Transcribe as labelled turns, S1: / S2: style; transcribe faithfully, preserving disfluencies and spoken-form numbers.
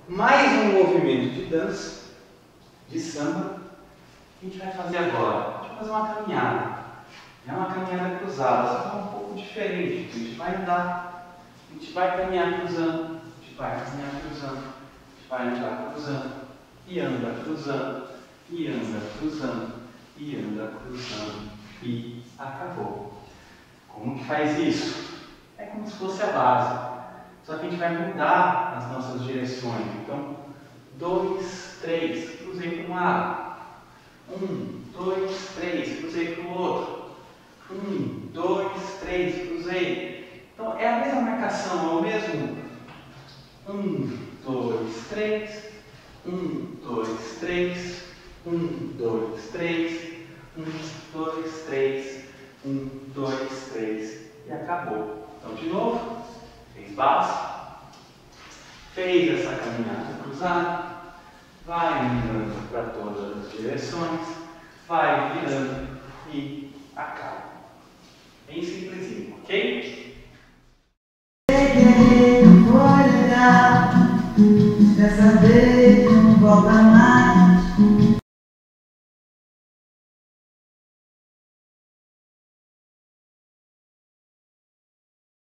S1: mais um movimento de dança, de samba, que a gente vai fazer agora. A gente vai fazer uma caminhada. É uma caminhada cruzada, só que é um pouco diferente. A gente vai andar, a gente vai caminhar cruzando, a gente vai caminhar cruzando, a gente vai andar cruzando, e anda cruzando, e anda cruzando, e anda cruzando, e acabou. Como que faz isso? É como se fosse a base. Só que a gente vai mudar as nossas direções. Então, dois, três, cruzei para um lado. Um, dois, três, cruzei para o outro. Um, dois, três, cruzei. Então, é a mesma marcação, é o mesmo. Um, dois, três. Um, dois, três. Um, dois, três. Um, dois, três. Um, dois, três. E acabou. Então, de novo. Fez base, fez essa caminhada cruzada, vai andando para todas as direções, vai virando e acaba. Bem simplesinho, ok?
S2: Peguei, vou olhar, dessa vez não volta mais.